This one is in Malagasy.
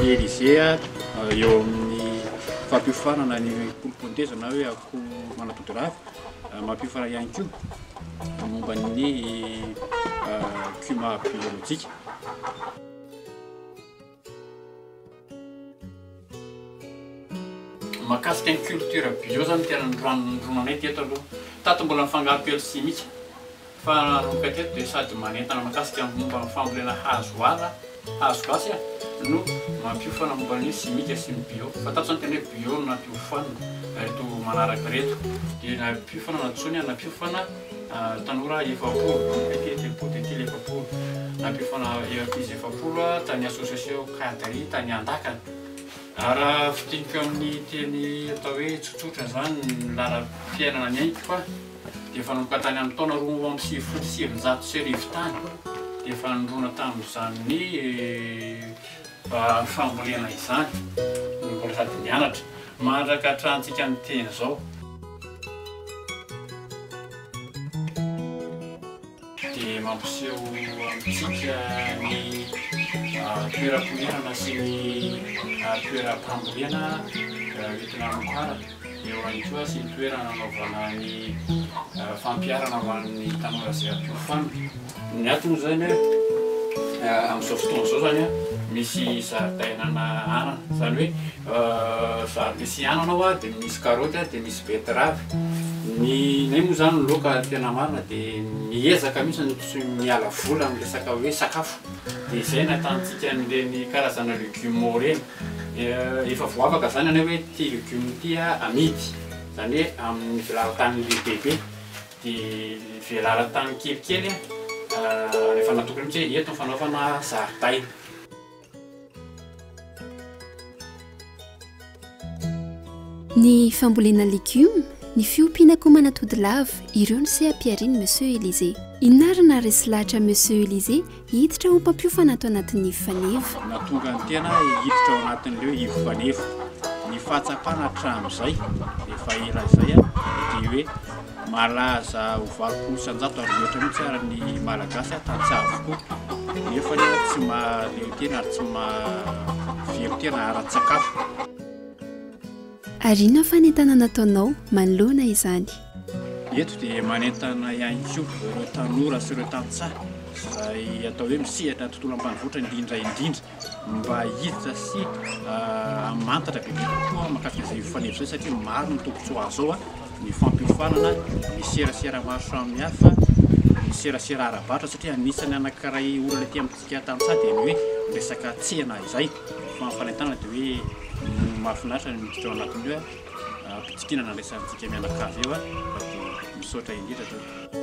Élysée eo amin'ny fampiofanana ny poloponteza na hoe akoho manatody-ravy mampiofana ihany koa momba ny climat biologique. Mahakasika ny culture bio zany tena nandronanay teto aloha tato mbola mifangaro pelo simika fa nomboka teto dia sady manentana mahakasika momba ny fambolena hazo ala hazo gasy no mampiofana momba ny simika sy ny bio fa tato zany tena hoe bio no nampiofana reto manaraka reto dia nampiofana natsony nampiofana tanora efapolo tetely efapolo nampiofana izy efapolo tany association cadre tany Andakana. Raha fitinika amin'ny teny atao hoe tsotsotra zany ny lalam-piainana ny aiko fa dia efa nanomboka tany amin'ny taona 2017 sy arivo tany dia efa nandrona tamin'izany ny fambolena izany mbola sady nianatra mandraka hatrahantsika ny teny zao. Dia mampiseho amintsika ny toeram-ponenana sy ny toeram-pambolena entina mokara eo ihany koa sy ny toerana anaovana ny fampiarana ho an'ny tanora izay ampiofana. Ny antony zany amin'izao fotoana izao zany misy zaridainana anana zany hoe zaridaina sy anana dia misy karaoty dia misy beteravy. Nay moa zany ny laoka tena marina dia miezaka mihitsy tsy miala vola amin'ny resaka hoe sakafo dia izay nahitantsika n'ireny karazana légumes reny efa voavaka zany anay hoe ty légume ty amidy zany hoe amin'ny velaran-tany lehibe dia velaran-tany kelikely rehefa natokana mihitsy hoe eto ny fanaovana zaridaina. Ny fambolena légumes ny fiompiana koa manatody lava ireo no se ampiariny Monsieur Élysée. Inona resy lahatra Monsieur Élysée hiditra ho mpampiofana ato anatin'ny Ivo Faneva. Natonga ny tena hiditra ao anatin'ireo Ivo Faneva ny fahatsapana hatramin'izay efa ela izay dia hoe malaza ho 20 isan-jato ary mihoatra mihitsy ary ny malagasy tantsaha avokoa nefa tsy maleo tena ary tsy mavelo tena ara-tsakafo. Ary inona fanentana nataonao manoloana izany? Eto dia manentana ihany koa ireo tanora sy ireo tantsaha izay atao hoe misehatra tontolo ambanivohitra indrindra mba hiditra sy mantatra bebe kokoa mahakasika izay Ivo Faneva izay satria maro ny tombotsoa azo ao ny fampiofanana ny serasera maro samihafa ny serasera ara-batra satria anisany anankiray olona aty amintsika tantsaha dia ny hoe resaka tsena izay fa ny fanentana dia hoe mahafinaritra ny miditra ao anatin'io ampitsikinana resantsika mianakavy eo dia misaotra indrindra.